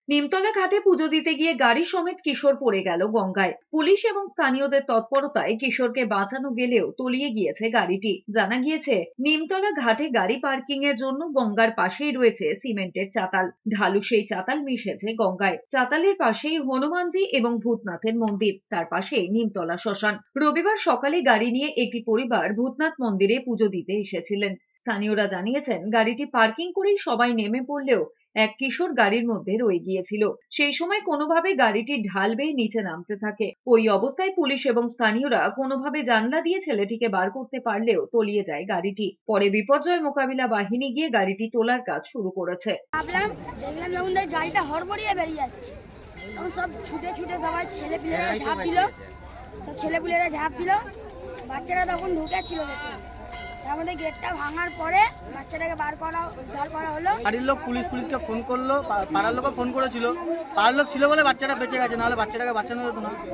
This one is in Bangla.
নিমতলা ঘাটে পুজো দিতে গিয়ে গাড়ি সমেত কিশোর পড়ে গেল গঙ্গায়। পুলিশ এবং স্থানীয়দের তৎপরতায় কিশোরকে বাঁচানো গেলেও তলিয়ে গিয়েছে গাড়িটি। জানা গিয়েছে, নিমতলা ঘাটে গাড়ি পার্কিং এর জন্য গঙ্গার পাশেই রয়েছে সিমেন্টের চাতাল। ঢালু সেই চাতাল মিশেছে গঙ্গায়। চাতালের পাশেই হনুমানজি এবং ভূতনাথের মন্দির, তার পাশেই নিমতলা শ্মশান। রবিবার সকালে গাড়ি নিয়ে একটি পরিবার ভূতনাথ মন্দিরে পুজো দিতে এসেছিলেন। স্থানীয়রা জানিয়েছেন, গাড়িটি পার্কিং করেই সবাই নেমে পড়লেও এক কিশোর গাড়ির মধ্যে রয়ে গিয়েছিল। সেই সময় কোনোভাবে গাড়িটি ঢাল বেয়ে নিচে নামতে থাকে। ওই অবস্থায় পুলিশ এবং স্থানীয়রা কোনোভাবে জানলা দিয়ে ছেলেটিকে বার করতে পারলেও তলিয়ে যায় গাড়িটি। পরে বিপর্যয় মোকাবিলা বাহিনী গিয়ে গাড়িটি তোলার কাজ শুরু করেছে। দেখলাম যখন গাড়িটা হড়বড়িয়ে বেরিয়ে যাচ্ছে, তখন সব ছুটে ছুটে সবাই ছেলেপিলেরা ঝাঁপ দিল। বাচ্চারা তখন ঢুকেছিল, আমাদের গেটটা ভাঙার পরে বাচ্চাটাকে উদ্ধার করা হলো। বাড়ির লোক পুলিশকে ফোন করলো, পাড়ার লোকও ফোন করেছিল। পাড়ার লোক ছিল বলে বাচ্চাটা বেঁচে গেছে, নাহলে বাচ্চাটাকে বাঁচানো যেত না।